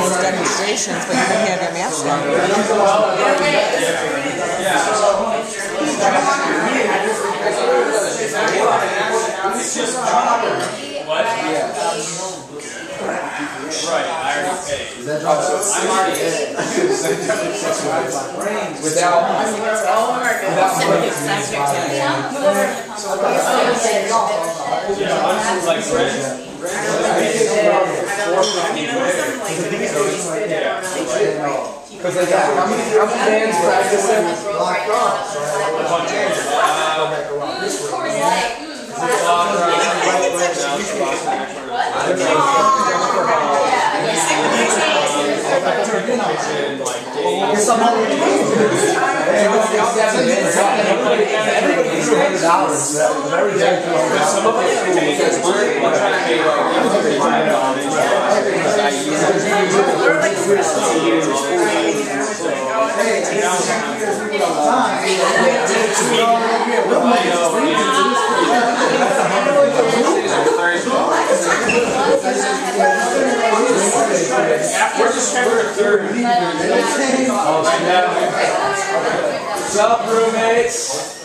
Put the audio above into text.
those demonstrations, but you didn't have your mask on. What? Right, I already paid. I'm already paid. Without like rent. Because like how many bands practicing? What's up, roommates?